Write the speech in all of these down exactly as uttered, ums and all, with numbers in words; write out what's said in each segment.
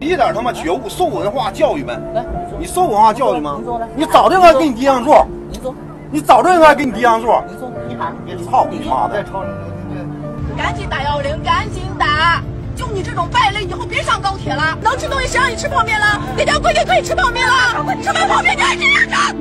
一点他妈觉悟，受文化教育没？ 来， 你受文化教育吗？ 您坐来， 你早就应该给你低上座。 您坐， 你早就应该给你低上座。 您坐，你喊， 你操你妈的！ 赶紧打幺幺零，赶紧打！就你这种败类，以后别上高铁了。能吃东西谁让你吃泡面了？哪条规定可以吃泡面了？吃完泡面你还这样着？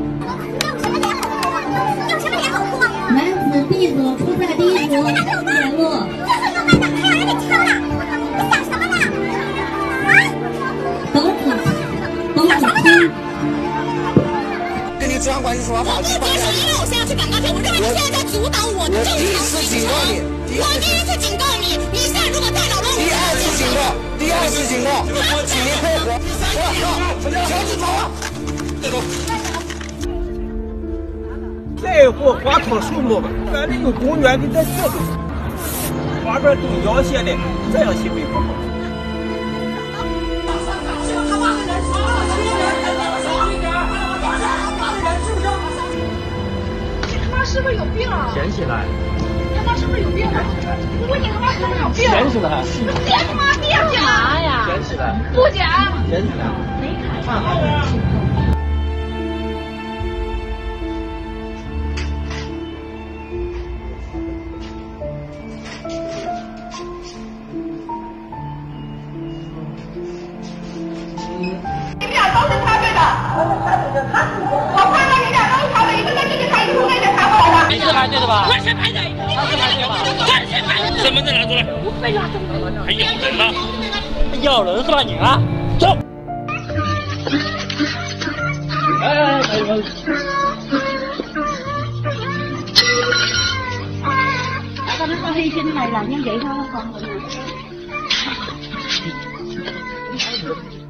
有什么脸好哭啊？男子 B 组出赛第一组，点落。这个卖的还有人给挑呢，你想什么呢？啊？董子，董子清。 跟你治安关系说话。 我不接受，因为我现在去赶高铁，我认为你现在在阻挡我的正常行程。我第一次警告你，你现在如果再扰乱我， 第二次警告，第二次警告，请您配合。我操，强制走啊！这种。 这户花草树木吧，俺这个公园跟在这里，外边都摇线的，这样行为不好。 你他妈是不是有病啊？ 捡起来！ 你他妈是不是有病啊？我问你他妈是不是有病？ 捡起来！ 别他妈别捡啥呀？ 捡起来！ 不捡！ 捡起来！ 没看上。你们俩都是插队的，我看到你俩都是插队，一个在这边插，一个在这边插过来的。 你是排队的吧？ 我是排队， 他是排队吧？ 我是排队。 身份证拿出来。 我没拿身份证。 还咬人呢？ 咬人是吧你啊？走。哎哎哎！ 咱们上黑心来了，您给他了吗？